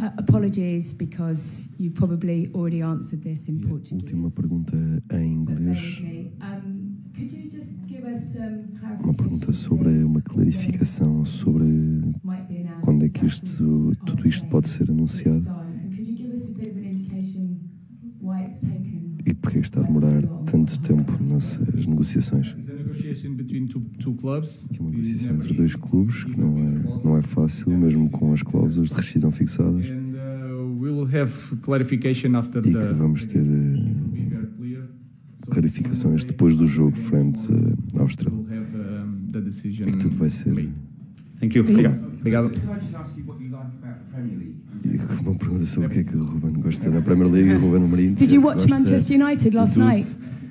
Apologies, because you've probably already answered this in Portuguese. Última pergunta em inglês. Could you just give us some Uma pergunta sobre uma clarificação sobre quando é que tudo isto pode ser anunciado e porque está a demorar tanto tempo nessas negociações. Que é uma negociação entre dois clubes que não é fácil, mesmo com as cláusulas de rescisão fixadas. E que vamos ter clarificações depois do jogo frente à Austrália. E que tudo vai ser... Thank you. Obrigado. E uma pergunta sobre o que é que o Ruben gosta da Premier League, o Ruben Amorim. Did you watch Manchester United last night?